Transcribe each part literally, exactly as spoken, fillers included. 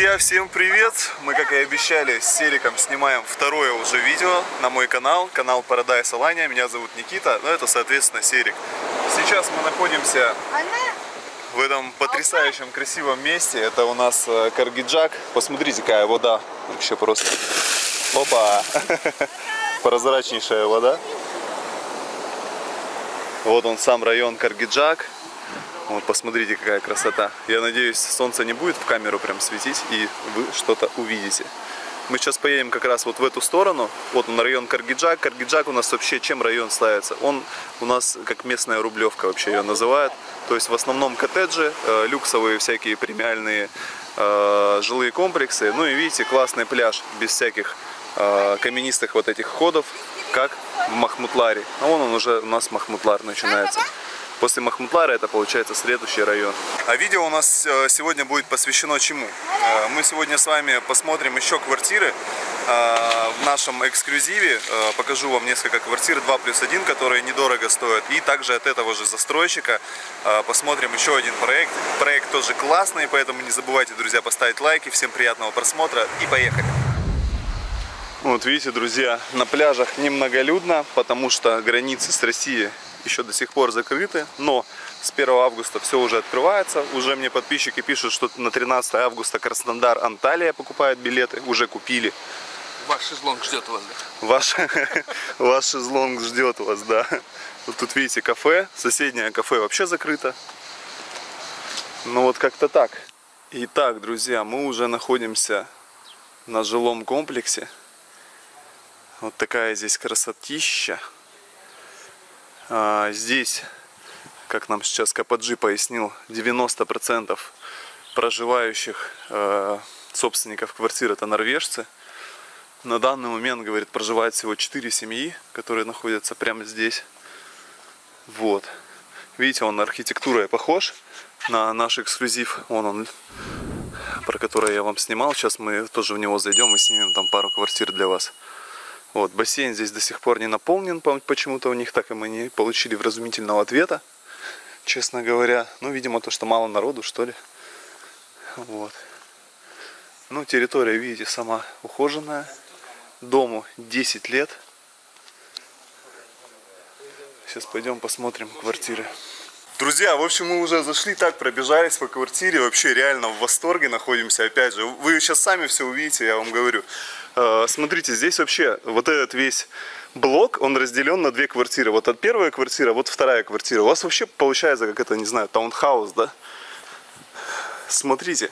Друзья, всем привет! Мы, как и обещали, с Сериком снимаем второе уже видео на мой канал, канал Paradise Alanya. Меня зовут Никита, но это, соответственно, Серик. Сейчас мы находимся в этом потрясающем красивом месте. Это у нас Каргиджак. Посмотрите, какая вода. Вообще просто... Опа! Прозрачнейшая вода. Вот он, сам район Каргиджак. Вот, посмотрите, какая красота. Я надеюсь, солнце не будет в камеру прям светить, и вы что-то увидите. Мы сейчас поедем как раз вот в эту сторону. Вот он, район Каргиджак. Каргиджак у нас вообще чем район славится? Он у нас как местная Рублевка вообще ее называют. То есть в основном коттеджи, э, люксовые всякие премиальные э, жилые комплексы. Ну и видите, классный пляж без всяких э, каменистых вот этих ходов, как в Махмутларе. А вон он уже у нас Махмутлар начинается. После Махмутлара это получается следующий район. А видео у нас сегодня будет посвящено чему? Мы сегодня с вами посмотрим еще квартиры в нашем эксклюзиве. Покажу вам несколько квартир два плюс один, которые недорого стоят. И также от этого же застройщика посмотрим еще один проект. Проект тоже классный, поэтому не забывайте, друзья, поставить лайки. Всем приятного просмотра и поехали! Вот видите, друзья, на пляжах немноголюдно, потому что границы с Россией еще до сих пор закрыты, но с первого августа все уже открывается. Уже мне подписчики пишут, что на тринадцатое августа Краснодар, Анталия покупает билеты, уже купили. Ваш шезлонг ждет вас, да? Ваш, ваш шезлонг ждет вас, да. Вот тут видите кафе, соседнее кафе вообще закрыто. Ну вот как-то так. Итак, друзья, мы уже находимся на жилом комплексе. Вот такая здесь красотища. А, здесь, как нам сейчас Кападжи пояснил, девяносто процентов проживающих э, собственников квартир это норвежцы. На данный момент, говорит, проживает всего четыре семьи, которые находятся прямо здесь. Вот. Видите, он архитектурой похож на наш эксклюзив. Вон он, про который я вам снимал. Сейчас мы тоже в него зайдем и снимем там пару квартир для вас. Вот, бассейн здесь до сих пор не наполнен, почему-то у них так и мы не получили вразумительного ответа, честно говоря. Ну, видимо, то, что мало народу, что ли. Вот. Ну, территория, видите, сама ухоженная. Дому десять лет. Сейчас пойдем посмотрим квартиры. Друзья, в общем, мы уже зашли, так пробежались по квартире, вообще реально в восторге находимся, опять же. Вы сейчас сами все увидите, я вам говорю. Смотрите, здесь вообще вот этот весь блок, он разделен на две квартиры. Вот от первая квартира, вот вторая квартира. У вас вообще получается, как это, не знаю, таунхаус, да? Смотрите.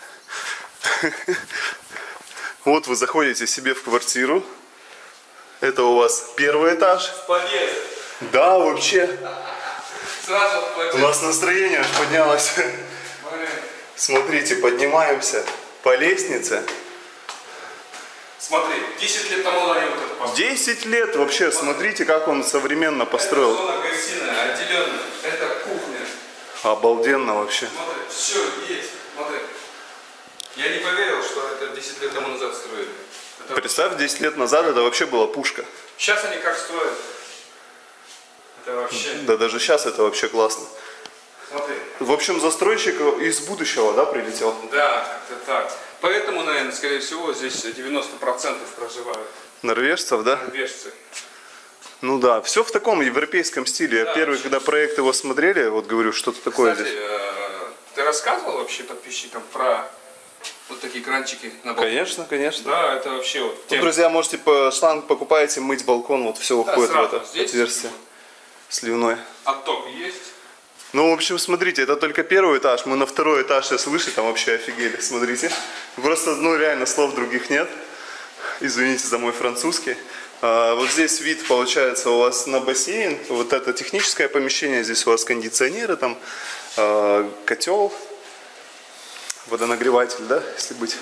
Вот вы заходите себе в квартиру. Это у вас первый этаж. Подъезд. Да, вообще. Сразу у нас настроение аж поднялось. Смотрите, поднимаемся по лестнице. Смотри, десять лет тому назад вот это построил. десять лет вообще, смотрите, как он современно построил. Это зона гостиная, отделенная. Это кухня. Обалденно вообще. Смотри, все есть. Смотри. Я не поверил, что это десять лет тому назад строили. Это... Представь, десять лет назад это вообще была пушка. Сейчас они как строят. Это вообще... Да даже сейчас это вообще классно. Смотри. В общем, застройщик из будущего, да, прилетел? Да, как-то так. Поэтому, наверное, скорее всего, здесь девяносто процентов проживают. Норвежцев, да? Норвежцы. Ну да, все в таком европейском стиле. Да, я первый, когда проект его смотрели, вот говорю, что-то такое Кстати, здесь. Э, ты рассказывал вообще подписчикам про вот такие кранчики на балконе? Конечно, конечно. Да, это вообще вот... Ну, друзья, можете по шланг покупаете, мыть балкон, вот все Да, уходит в сразу. это Здесь отверстие сливное. Отток есть? Ну, в общем, смотрите, это только первый этаж. Мы на второй этаж сейчас выше, там вообще офигели. Смотрите. Просто, ну, реально, слов других нет. Извините за мой французский. А, вот здесь вид, получается, у вас на бассейн. Вот это техническое помещение. Здесь у вас кондиционеры, там а, котел, водонагреватель, да, если быть.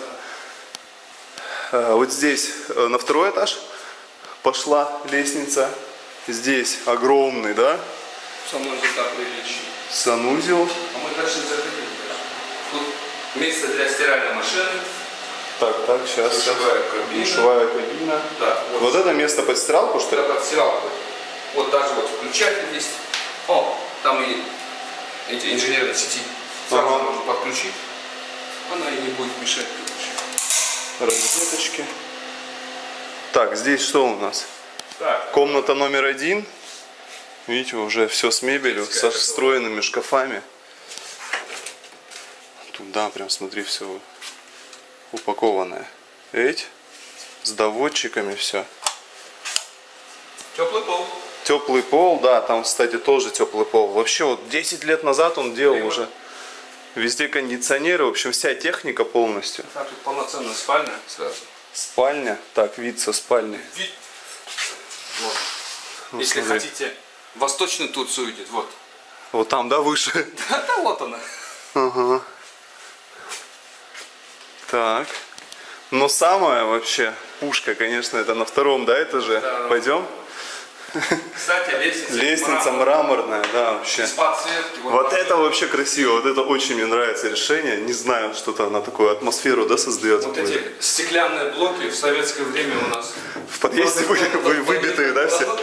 А, вот здесь на второй этаж пошла лестница. Здесь огромный, да? Санузел так приличный. Санузел. А мы дальше заходили. Тут место для стиральной машины. Так, так, сейчас. Душевая кабина. Душевая кабина. Да, вот. Вот это место под стиралку, что ли? Да, под стиралку. Вот даже вот включатель есть. О, там и эти инженерные сети. Сразу ага. можно подключить. Она и не будет мешать. Розеточки. Так, здесь что у нас? Так, Комната номер один. Видите, уже все с мебелью, со встроенными шкафами. Туда прям, смотри, все упакованное. Эть, с доводчиками все. теплый пол. Теплый пол, да, там, кстати, тоже теплый пол. Вообще, вот десять лет назад он делал Климат. уже. Везде кондиционеры, в общем, вся техника полностью. Так, тут полноценная спальня сразу. Спальня. Так, вид со спальни. Вид. Вот. Ну, Если смотри. хотите восточную Турцию увидеть, вот. Вот там, да, выше? Да, да, вот она. Ага. Так. Но самая вообще пушка, конечно, это на втором, да, этаже. Да. Пойдем? Кстати, лестница. Лестница мрамор. мраморная, да, вообще. Без подсветки. Вот это вообще красиво, вот это очень мне нравится решение. Не знаю, что-то она такую атмосферу, да, создает. Вот эти стеклянные блоки в советское время у нас. В подъезде были вы- выбитые, да, все?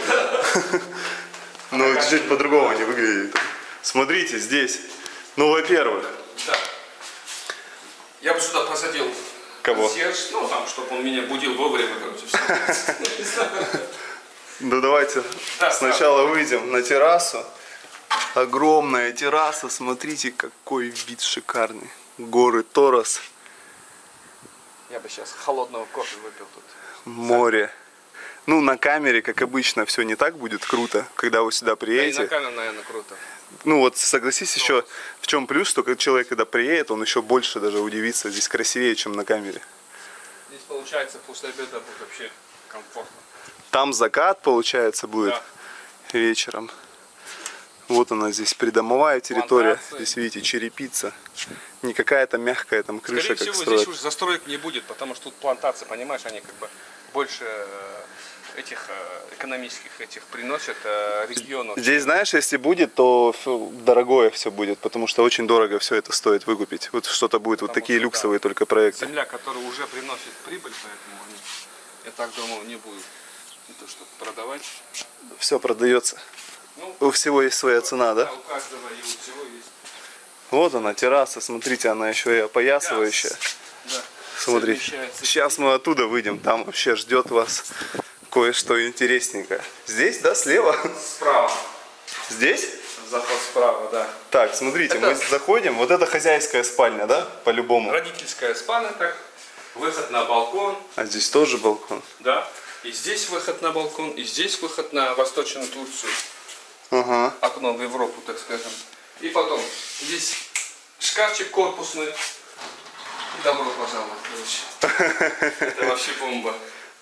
Но чуть-чуть по-другому они выглядят. Смотрите, здесь. Ну, во-первых, Да. Я бы сюда посадил Кого? консьерж, ну там, чтобы он меня будил вовремя, короче, все. ну давайте Да, сначала выйдем на террасу. Огромная терраса, смотрите, какой вид шикарный. Горы Торос, Я бы сейчас холодного кофе выпил тут. море. Ну, на камере, как обычно, все не так будет круто, когда вы сюда Да и на приедете. камеру, наверное, круто. Ну вот согласись, еще в чем плюс, что когда человек, когда приедет, он еще больше даже удивится. Здесь красивее, чем на камере. Здесь получается после обеда будет вообще комфортно. Там закат, получается, будет Да. вечером. Вот она здесь придомовая территория. Плантации. Здесь, видите, черепица. Не какая-то мягкая там крыша, Скорее как всего, строят. здесь уже застроек не будет, потому что тут плантации, понимаешь, они как бы больше э, этих э, экономических этих приносят э, региону. Здесь, знаешь, если будет, то фу, дорогое все будет, потому что очень дорого все это стоит выкупить. Вот что-то будет, вот Потому такие что, люксовые да, только проекты. Земля, которая уже приносит прибыль, поэтому они, я так думаю, не будут не то, чтобы продавать. Все продается. Ну, У всего есть своя цена, да? у каждого и у всего есть. Вот она, терраса, смотрите, она еще и опоясывающая. Да. Смотрите, Совмещается. сейчас мы оттуда выйдем, там вообще ждет вас кое-что интересненькое. Здесь, да, слева? Справа. Здесь? Заход справа, да. Так, смотрите, Это- мы заходим, вот это хозяйская спальня, да, по-любому? Родительская спальня, так. Выход на балкон, А здесь тоже балкон. да. И здесь выход на балкон, и здесь выход на Восточную Турцию. Ага. Окно в Европу, так скажем. И потом здесь шкафчик корпусный. И добро пожаловать, короче. Это вообще бомба.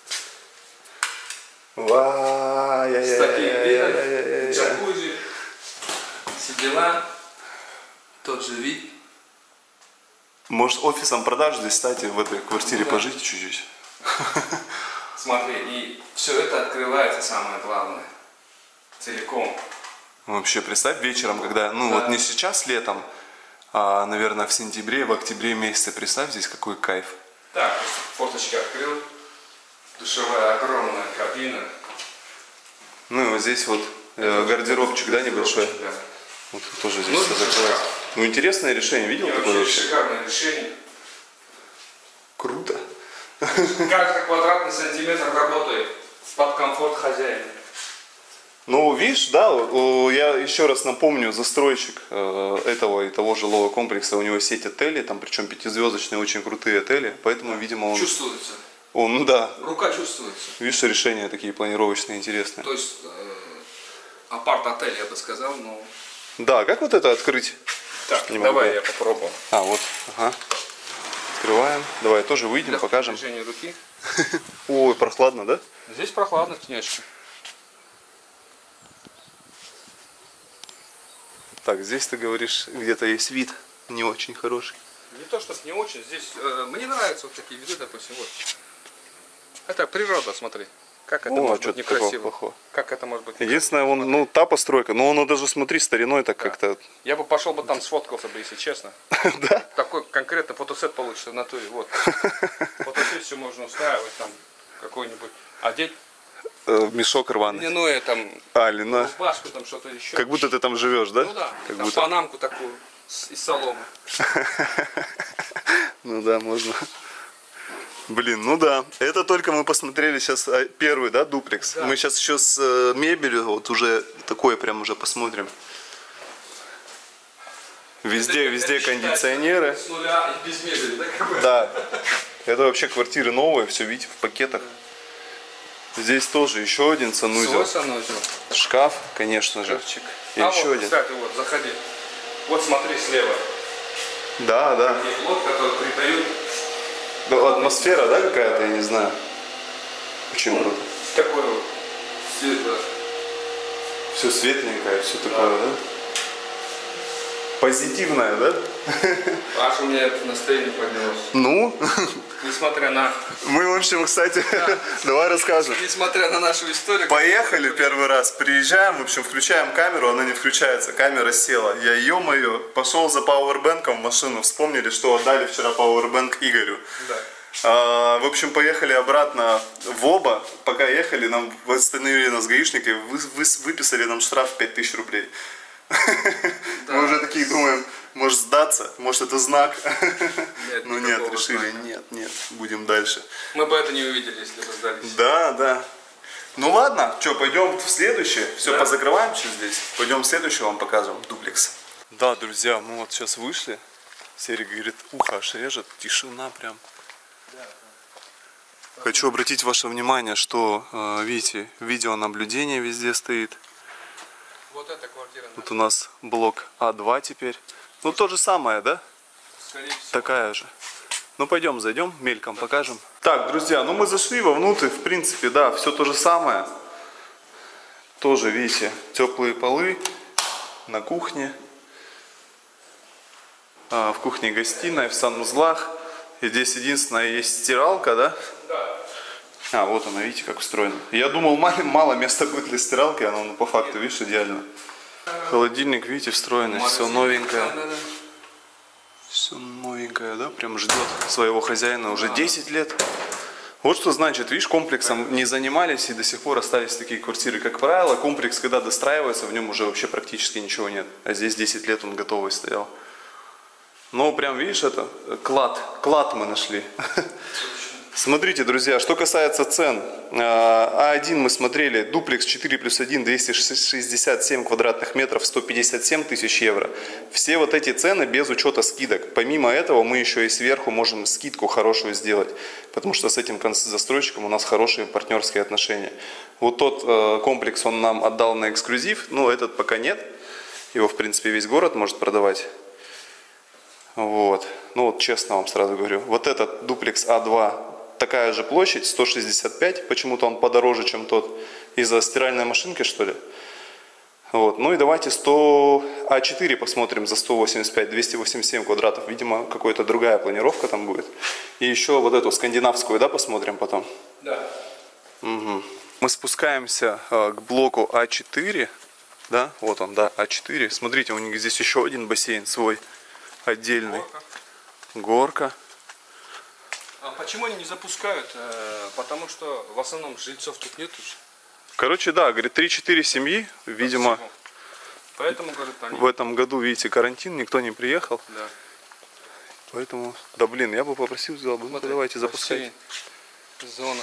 Ва, я, С я, таким я, я, видом, я, я, я. джакузи, все дела, тот же вид. Может, офисом продаж здесь, кстати, в этой квартире Ну да. пожить чуть-чуть? Смотри, и все это открывается, самое главное, целиком. Вообще, представь вечером, когда, ну Да. вот не сейчас летом, а, наверное, в сентябре, в октябре месяце, представь здесь какой кайф. Так, форточки открыл, душевая огромная кабина. Ну и вот здесь вот э, гардеробчик, да, небольшой. Да. Вот тут тоже здесь Ну, все это закрывается. шикарно. Ну интересное решение, видел И такое вообще вообще? шикарное решение. Круто. Каждый квадратный сантиметр работает под комфорт хозяина. Ну, видишь, да, о, я еще раз напомню, застройщик э, этого и того жилого комплекса, у него сеть отелей, там причем пятизвездочные, очень крутые отели, поэтому, видимо, он, Чувствуется. он, ну да, Рука чувствуется. видишь, решения такие планировочные интересные. То есть э, апарт-отель, я бы сказал, но... Да, как вот это открыть? Так, Не могу давай понять. я попробую. А, вот, ага. Открываем. Давай тоже выйдем, Для покажем. движения руки. Ой, прохладно, да? Здесь прохладно, тенечки. Так, здесь ты говоришь, где-то есть вид не очень хороший. Не то, что не очень. Здесь э, мне нравятся вот такие виды, допустим, вот. Это природа, смотри. Как это О, может что-то быть такого некрасиво? плохого. Как это может быть некрасиво? Единственное, он, ну, та постройка, но он даже, смотри, стариной так как-то... Я бы пошел бы там сфоткался бы, если честно. Да? Такой конкретно фотосет получится в натуре. Вот. Фотосессию можно устраивать там какой-нибудь. Одеть Э, Мешок рваный. льняное там, А, льна. рубашку там, что-то еще. Как будто ты там живешь, да? Ну да, Как там будто... панамку такую с- из соломы. Ну да, можно. Блин, ну да. Это только мы посмотрели сейчас первый, да, дуплекс. Да. Мы сейчас еще с э, мебелью, вот уже такое прям уже посмотрим. Везде, это, везде это кондиционеры. С нуля и без мебели, да? Как бы? Да. Это вообще квартиры новые, все видите, в пакетах. Здесь тоже еще один санузел. санузел. Шкаф, конечно же. Шкафчик. И а еще вот, один. Кстати, вот, заходи. Вот смотри слева. Да, да. И лот, который придают. Ну, атмосфера, да, какая-то, я не знаю. Очень ну, круто. Такое вот. Светлое. Все светленькое, все да. такое, да? Позитивное, да? Аж у меня это настроение поднялось. Ну? Несмотря на... Мы, в общем, кстати, да. давай расскажем. Несмотря на нашу историю... Поехали первый раз, приезжаем, в общем, включаем камеру, она не включается, камера села. Я, ё-моё, пошел за пауэрбэнком в машину, вспомнили, что отдали вчера пауэрбэнк Игорю. Да. А, в общем, поехали обратно в оба. Пока ехали, нам остановили нас гаишники, вы, вы, выписали нам штраф пять тысяч рублей. Да. Мы уже такие думаем, может сдаться, может это знак. Нет, ну нет, решили, знака. нет, нет, будем дальше. Мы бы это не увидели, если бы сдались. Да, да. Ну ладно, что, пойдем в следующее. Все, да. позакрываем сейчас здесь. Пойдем в следующее, вам покажем дуплекс. Да, друзья, мы вот сейчас вышли. Серик говорит, ухо аж режет, тишина прям. Да. Хочу обратить ваше внимание, что, видите, видеонаблюдение везде стоит. Вот эта квартира. Тут у нас блок А два теперь. Ну то же самое, да? Скорее всего. Такая же. Ну пойдем, зайдем, мельком да. покажем. Так, друзья, ну мы зашли вовнутрь, в принципе, да, все то же самое. Тоже, видите, теплые полы на кухне. А, в кухне гостиная, в санузлах. И здесь единственное есть стиралка, да? Да. А, вот она, видите, как устроена. Я думал, мало, мало места будет для стиралки, оно ну, по факту, видишь, идеально. Холодильник, видите, встроенный, все новенькое. Все новенькое, да, прям ждет своего хозяина уже десять лет. Вот что значит, видишь, комплексом не занимались и до сих пор остались такие квартиры. Как правило, комплекс, когда достраивается, в нем уже вообще практически ничего нет. А здесь десять лет он готовый стоял. Ну, прям, видишь, это клад, клад мы нашли. Смотрите, друзья, что касается цен. А один мы смотрели, дуплекс четыре плюс один, двести шестьдесят семь квадратных метров, сто пятьдесят семь тысяч евро. Все вот эти цены без учета скидок. Помимо этого мы еще и сверху можем скидку хорошую сделать, потому что с этим застройщиком у нас хорошие партнерские отношения. Вот тот комплекс он нам отдал на эксклюзив, но этот пока нет. Его, в принципе, весь город может продавать. Вот. Ну вот честно вам сразу говорю. Вот этот дуплекс А два. Такая же площадь, сто шестьдесят пять, почему-то он подороже, чем тот, из-за стиральной машинки, что ли. Вот. Ну и давайте сто А четыре посмотрим за сто восемьдесят пять, двести восемьдесят семь квадратов, видимо, какая-то другая планировка там будет. И еще вот эту скандинавскую, да, посмотрим потом? Да. Угу. Мы спускаемся э, к блоку А четыре, да, вот он, да, А четыре. Смотрите, у них здесь еще один бассейн свой, отдельный. Горка. Горка. А почему они не запускают? Потому что в основном жильцов тут нет уже. Короче, да, говорит, три-четыре семьи, видимо. Поэтому, говорит, они... в этом году, видите, карантин, никто не приехал. Да. Поэтому, да блин, я бы попросил, сказал бы, ну давайте запускайте. Зона.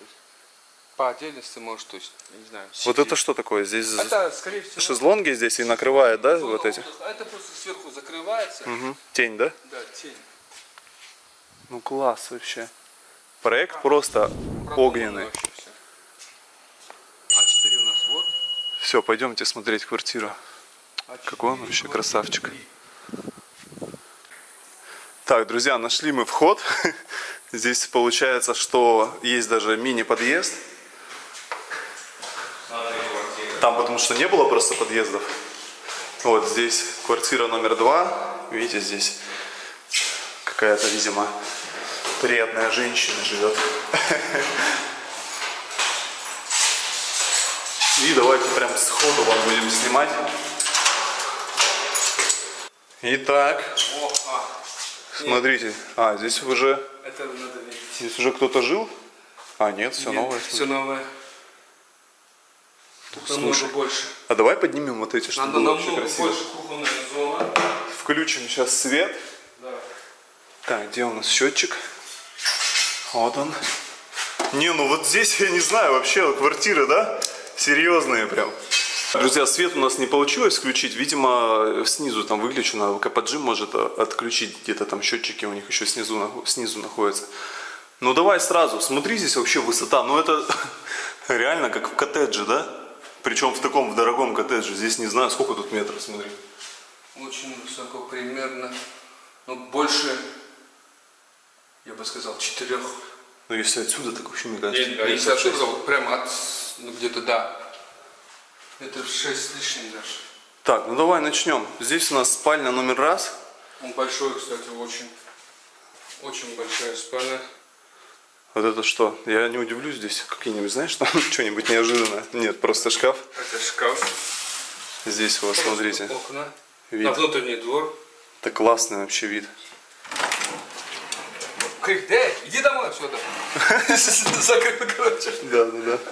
По отдельности, может, то есть, не знаю. Вот это что такое? Здесь это, скорее всего, шезлонги здесь и накрывает, да, вот эти? Это просто сверху закрывается. Угу. Тень, да? Да, тень. Ну класс вообще. Проект а, просто огненный. А четыре у нас вот. Все, пойдемте смотреть квартиру. А какой он вообще красавчик. Так, друзья, нашли мы вход. Здесь получается, что есть даже мини-подъезд. Там потому что не было просто подъездов. Вот здесь квартира номер два. Видите, здесь какая-то, видимо, приятная женщина живет. И давайте прям сходу вам будем снимать. Итак, О, а, смотрите, а здесь уже, это надо видеть. Здесь уже кто-то жил? А нет, все нет, новое. Все новое. Намного больше. А давай поднимем вот эти, чтобы надо было вообще красиво. Больше кухонная зона. Включим сейчас свет. Да. Так, где у нас счетчик? Вот он. Не, ну вот здесь, я не знаю, вообще квартиры, да? Серьезные прям. Друзья, свет у нас не получилось включить. Видимо, снизу там выключено. КПДЖ может отключить. Где-то там счетчики у них еще снизу, снизу находятся. Ну давай сразу. Смотри, здесь вообще высота. Ну это реально как в коттедже, да? Причем в таком в дорогом коттедже. Здесь не знаю, сколько тут метров, смотри. Очень высоко, примерно. Ну больше, я бы сказал, четырех. Ну если отсюда, так вообще, мне кажется. Нет, если отсюда, прям от, ну где-то, да. Это шесть с лишним даже. Так, ну давай начнем. Здесь у нас спальня номер раз. Он большой, кстати, очень. Очень большая спальня. Вот это что? Я не удивлюсь, здесь какие-нибудь, знаешь, там что-нибудь неожиданное. Нет, просто шкаф. Это шкаф. Здесь вот, смотрите. Окна. Вид. На внутренний двор. Это классный вообще вид. Крик, эй, иди домой отсюда. Закрыл, короче. Да, да, да.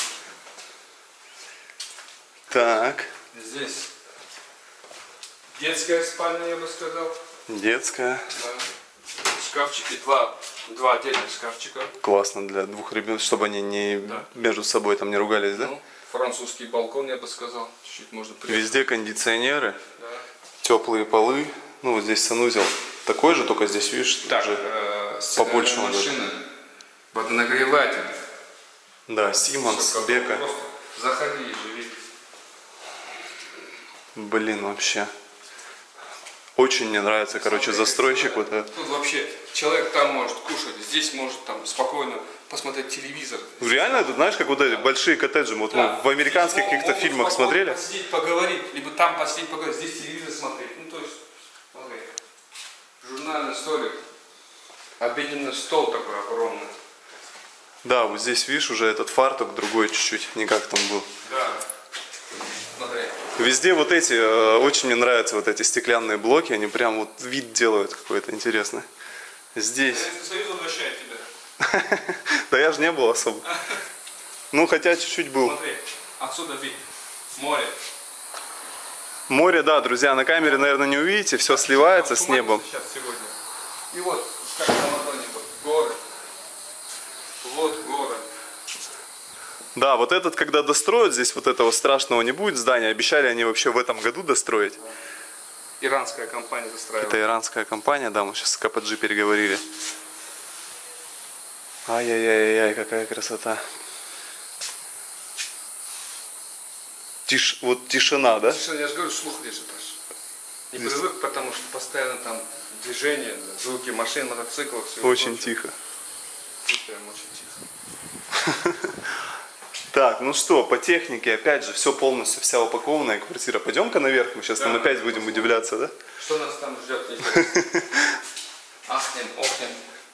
Так. Здесь детская спальня, я бы сказал. Детская. Да. Шкафчики, два, два отдельных шкафчика. Классно для двух ребят, чтобы они не Да. между собой там не ругались, да? Ну, французский балкон, я бы сказал. Чуть-чуть можно приехать. Везде кондиционеры, Да. теплые полы. Ну вот здесь санузел такой же, только здесь, видишь, Так, уже э, побольше он машина. Водонагреватель. Да, Симонс, Всё как Бека. просто заходи и живи. Блин, вообще. Очень мне нравится, короче, застройщик вот этот. Тут вообще человек там может кушать, здесь может там спокойно посмотреть телевизор. Реально, это знаешь, как вот эти большие коттеджи, вот Да. мы в американских Здесь каких-то могут фильмах спокойно смотрели. Посидеть, поговорить, либо там посидеть, поговорить, здесь телевизор смотреть. Ну то есть, смотри, журнальный столик, обеденный стол такой огромный. Да, вот здесь, видишь, уже этот фартук другой чуть-чуть, не как там был. Да. Смотри. Везде вот эти, э, очень мне нравятся вот эти стеклянные блоки, они прям вот вид делают какой-то интересный. Здесь. Советский Союз возвращает тебя. Да я же не был особо. Ну, хотя чуть-чуть был. Смотри, отсюда вид. Море. Море, да, друзья, на камере, наверное, не увидите, все сливается с небом. Сейчас сегодня. И вот, как на ладони, вот, горы. Вот горы. Да, вот этот, когда достроят, здесь вот этого страшного не будет здания. Обещали они вообще в этом году достроить. Иранская компания застраивает. Это иранская компания, да, мы сейчас с КПДЖ переговорили. Ай-яй-яй-яй, какая красота. Тиш, вот тишина, да? Тишина, я же говорю, слух режет аж. Не привык, потому что постоянно там движение, звуки машин, мотоциклов. всего Очень прочего. тихо. Тут прям очень тихо. Так, ну что, по технике, опять же, все полностью, вся упакованная квартира. Пойдем-ка наверх, мы сейчас Да, там опять да, будем посмотрим. удивляться, да? Что нас там ждет? Интересно? Ахнем, охнем.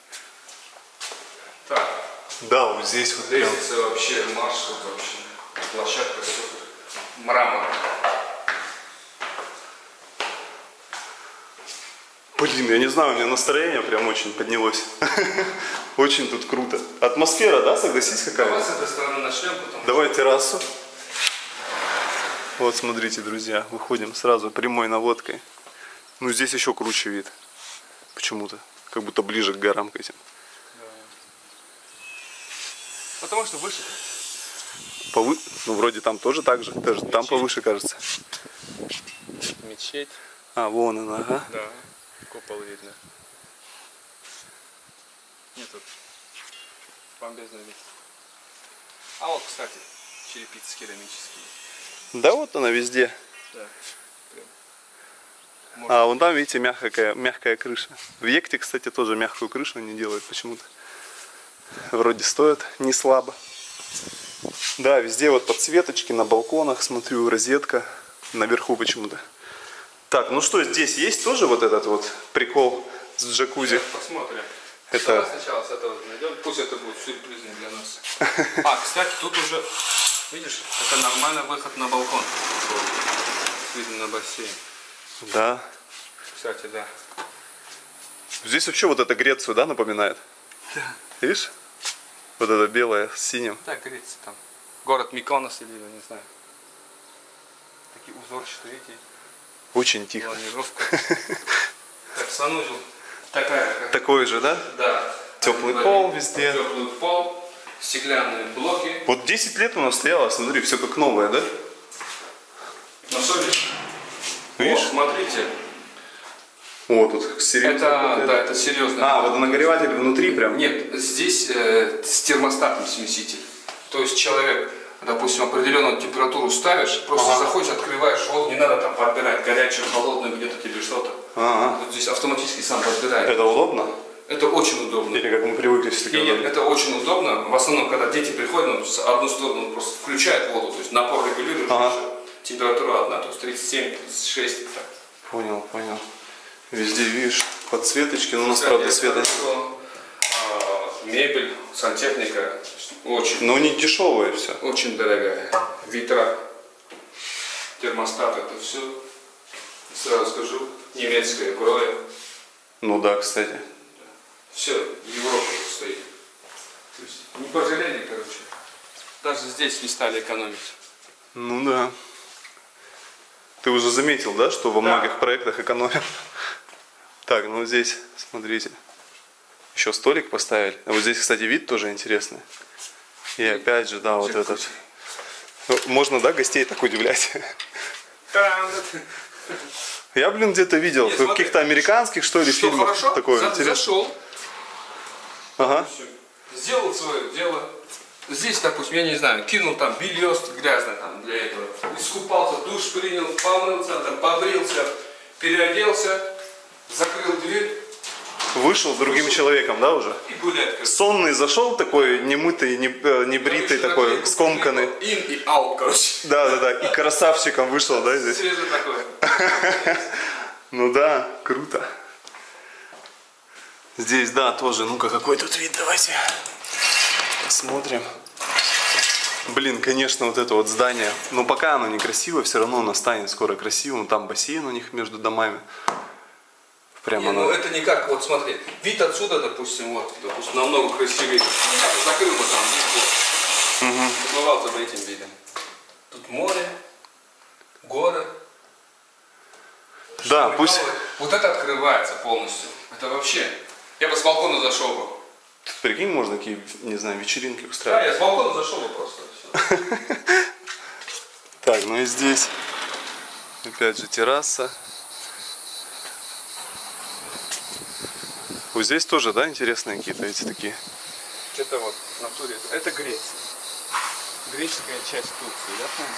Так, Да, вот здесь вот прям. лестница вообще, марш тут вообще. Площадка супер. Мрамор. Блин, я не знаю, у меня настроение прям очень поднялось. Очень тут круто. Атмосфера, да, согласись, Давай какая? с этой стороны начнем, потом. Давай террасу. Вот, смотрите, друзья, выходим сразу прямой наводкой. Ну, здесь еще круче вид. Почему-то. Как будто ближе к горам к этим. Потому что выше. Повы... Ну, вроде там тоже так же. Даже там повыше, кажется. Мечеть. А, вон она, ага. Да. Купол видно. Нет, тут бомбезный вид. А вот, кстати, черепицы керамические. Да вот она везде. Да. Прям. А, вон там, видите, мягкая, мягкая крыша. В Екте, кстати, тоже мягкую крышу не делают почему-то. Вроде стоит не слабо. Да, везде вот подсветочки на балконах, смотрю, розетка наверху почему-то. Так, ну что, здесь есть тоже вот этот вот прикол с джакузи? Сейчас посмотрим. Это- Давай сначала с этого найдем. Пусть это будет сюрпризом для нас. А, кстати, тут уже, видишь, это нормальный выход на балкон. Видно на бассейн. Да. Кстати, да. Здесь вообще вот это Грецию, да, напоминает? Да. Видишь? Вот это белое с синим. Так, Греция там. Город Миконос или, я не знаю. Такие узорчатые эти. Очень тихо. Планировка. Так, санузел. Такая, как... Такой же, да? Да. Теплый пол везде. Теплый пол, стеклянные блоки. Вот десять лет у нас стояло, смотри, все как новое, да? На совесть. Видишь? Вот, смотрите. О, тут серьезно. Это, да, это серьезно. А, водонагреватель внутри прям? Нет, здесь э, с термостатом смеситель. То есть человек, допустим, определенную температуру ставишь, просто ага. заходишь, открываешь воду, не надо там подбирать горячую, холодную, где-то тебе что-то. Ага. Вот здесь автоматически сам подбирает. Это удобно? Это очень удобно. Или как мы привыкли все-таки? Нет, нет, это очень удобно. В основном, когда дети приходят, ну, с одну сторону просто включают воду, то есть напор регулируешь, ага. температура одна, то есть тридцать семь, тридцать шесть. Так. Понял, понял. Везде, видишь, подсветочки, но у нас, правда, света нет. Мебель, сантехника, очень. Но не дешевая все. Очень дорогая. Ветра, термостат, это все, сразу скажу, немецкая кровь. Ну да, кстати. Все, Европа стоит. То есть не пожалели, короче. Даже здесь не стали экономить. Ну да. Ты уже заметил, да, что во да. многих проектах экономят? Так, ну здесь, смотрите. Еще столик поставили. А вот здесь, кстати, вид тоже интересный. И опять же, да, вот этот. Ну, можно, да, гостей так удивлять? Я, блин, где-то видел. Нет, в каких-то американских, что ли, что, фильмах. Хорошо? Такое За, интересное. Зашел. Ага. Сделал свое дело. Здесь, допустим, я не знаю, кинул там белье грязное там для этого. Искупался, душ принял, помылся, там, побрился, переоделся, закрыл дверь. Вышел с другим вышел. человеком, да, уже? И гулять. Как сонный зашел, такой немытый, не, не бритый, да, такой, такой скомканный. Ин и аут, короче. Да, да, да. И красавчиком вышел, да, здесь? Свежий такой. Ну да, круто. Здесь, да, тоже, ну-ка, какой тут вид, давайте посмотрим. Блин, конечно, вот это вот здание, но пока оно некрасиво, все равно оно станет скоро красивым. Там бассейн у них между домами. Прямо не, оно... ну это не как, вот смотри, вид отсюда, допустим, вот, допустим, намного красивее. Закрыл бы там, вот. Угу. Побывал за этим видом. Тут море, горы. Да, Что пусть... Вот это открывается полностью. Это вообще... Я бы с балкона зашел бы. Прикинь, можно такие, не знаю, вечеринки устраивать. Да, я с балкона зашел бы просто. Так, ну и здесь опять же терраса. Вот здесь тоже, да, интересные какие-то эти такие. Это вот в натуре. Это Греция. Греческая часть Турции, да, помнишь?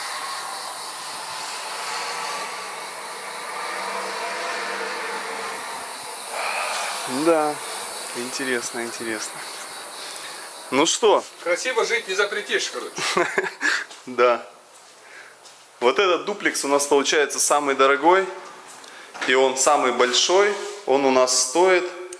Да, интересно, интересно. Ну что? Красиво жить не запретишь, короче. Да. Вот этот дуплекс у нас получается самый дорогой. И он самый большой. Он у нас стоит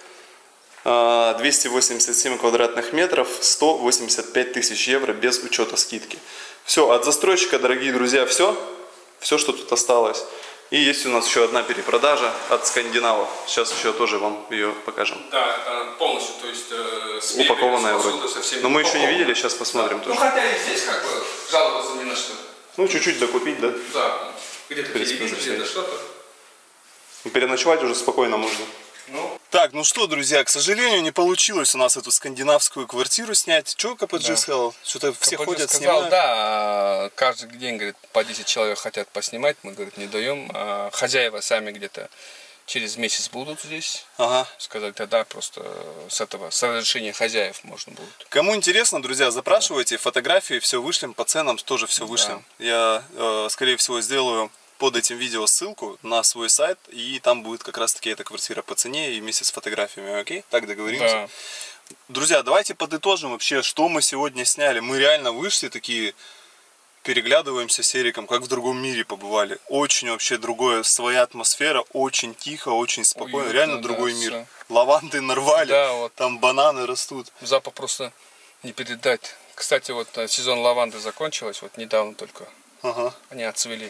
двести восемьдесят семь квадратных метров, сто восемьдесят пять тысяч евро без учета скидки. Все, от застройщика, дорогие друзья, все. Все, что тут осталось. И есть у нас еще одна перепродажа от скандинавов. Сейчас еще тоже вам ее покажем. Да, полностью, то есть э, с мебелью, упакованная с вроде. Совсем но мы еще не видели, сейчас посмотрим. Да. Тоже. Ну хотя и здесь как бы жаловаться не на что. Ну чуть-чуть докупить, да? Да, где-то телевизор, где-то что-то. Переночевать уже спокойно можно. Ну. Так, ну что, друзья, к сожалению, не получилось у нас эту скандинавскую квартиру снять. Что КПГ да. сказал? Что-то все КПГ ходят, сказал, снимают? Да, каждый день, говорит, по десять человек хотят поснимать, мы, говорит, не даем. А хозяева сами где-то через месяц будут здесь. Ага. Сказали, тогда просто с этого, с разрешения хозяев можно будет. Кому интересно, друзья, запрашивайте, фотографии, все вышлем, по ценам тоже все вышлем. Да. Я, э, скорее всего, сделаю под этим видео ссылку на свой сайт, и там будет как раз таки эта квартира по цене и вместе с фотографиями, окей? Так договоримся? Да. Друзья, давайте подытожим вообще, что мы сегодня сняли. Мы реально вышли такие, переглядываемся с Эриком, как в другом мире побывали. Очень вообще другое, своя атмосфера, очень тихо, очень спокойно, уютно, реально другой да, мир. Все. Лаванды нарвали, да, вот. Там бананы растут. Запах просто не передать. Кстати, вот сезон лаванды закончилась, вот недавно только. Ага. Они отцвели.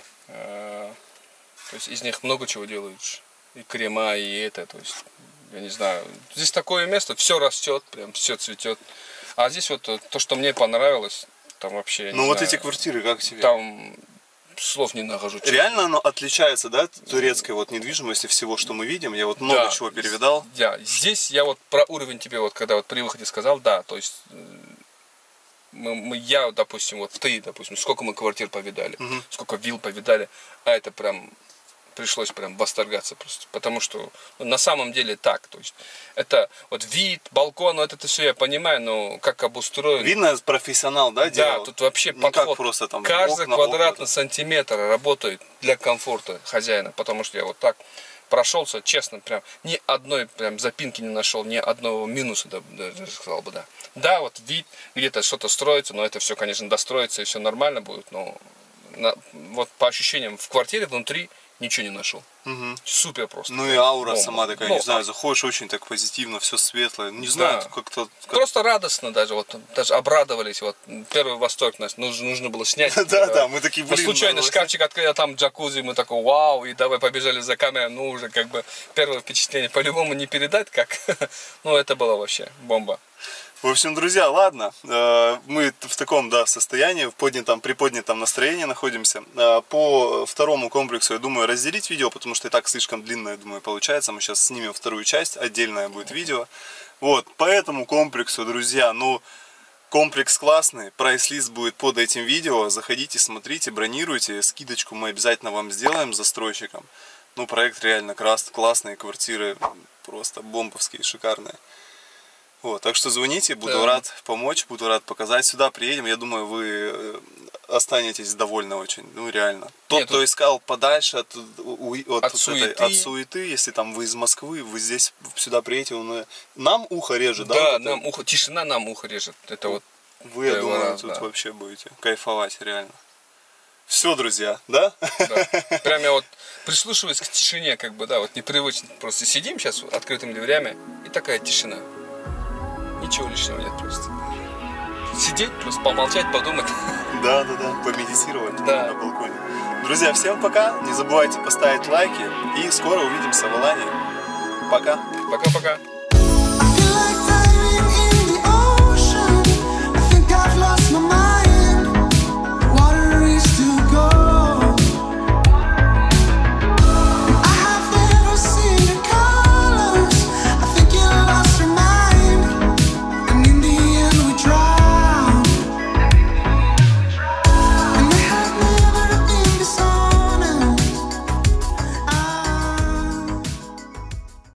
То есть из них много чего делают. И крема, и это. То есть, я не знаю. Здесь такое место, все растет, прям все цветет. А здесь вот то, что мне понравилось, там вообще. Ну вот знаю, эти квартиры, как тебе? Там слов не нахожу. Честно. Реально оно отличается, да, турецкой вот недвижимости, всего, что мы видим? Я вот много да. чего перевидал. Да, здесь я вот про уровень тебе вот, когда вот при выходе сказал, да, то есть мы, мы, я, допустим, вот ты, допустим, сколько мы квартир повидали, угу. сколько вилл повидали, а это прям пришлось прям восторгаться просто, потому что ну, на самом деле так, то есть это вот вид, балкон, вот это все я понимаю, но как обустроено. Видно, профессионал, да, делал? Да, тут вообще не подход. Просто, там, каждый окна, квадратный окна. сантиметр работает для комфорта хозяина, потому что я вот так прошелся, честно, прям ни одной прям запинки не нашел, ни одного минуса, даже сказал бы, да. Да, вот вид, где-то что-то строится, но это все, конечно, достроится и все нормально будет, но на, вот по ощущениям в квартире внутри ничего не нашел. Угу. Супер просто. Ну и аура бомба. Сама такая, ну, не знаю, заходишь очень так позитивно, все светлое. Не знаю, да. как-то... Как... Просто радостно даже, вот, даже обрадовались. Вот, первый восторг нас, нужно, нужно было снять. Да, да, мы такие, блин. Случайно шкафчик открыли, а там джакузи, мы такой, вау, и давай побежали за камерой. Ну, уже как бы первое впечатление по-любому не передать, как. Ну, это было вообще бомба. В общем, друзья, ладно, мы в таком, да, состоянии, в поднятом, приподнятом настроении находимся. По второму комплексу, я думаю, разделить видео, потому что и так слишком длинное, я думаю, получается. Мы сейчас снимем вторую часть, отдельное будет видео. Вот, по этому комплексу, друзья, ну, комплекс классный, прайс-лист будет под этим видео. Заходите, смотрите, бронируйте, скидочку мы обязательно вам сделаем застройщикам. Ну, проект реально классный, квартиры просто бомбовские, шикарные. Вот, так что звоните, буду да. рад помочь, буду рад показать. Сюда приедем, я думаю, вы останетесь довольны очень, ну реально. Тот, Нет, кто тут... искал подальше от, от, от, суеты. Этой, от суеты, если там вы из Москвы, вы здесь сюда приедете, он, нам ухо режет, да? Да, вот нам ухо, тишина нам ухо режет. Это вот. Вы, я думаю, раз, тут да. вообще будете кайфовать, реально. Все, друзья, да? Да. Прям я вот прислушиваюсь к тишине, как бы, да, вот непривычно. Просто сидим сейчас открытыми дверями, и такая тишина. Ничего лишнего нет просто. Сидеть, просто помолчать, подумать. Да, да, да, помедитировать да. на балконе. Друзья, всем пока. Не забывайте поставить лайки. И скоро увидимся в Алании. Пока. Пока-пока.